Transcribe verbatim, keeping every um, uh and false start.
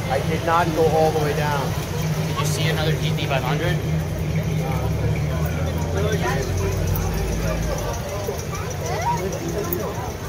I did not go all the way down. Did you see another G T five hundred? Uh,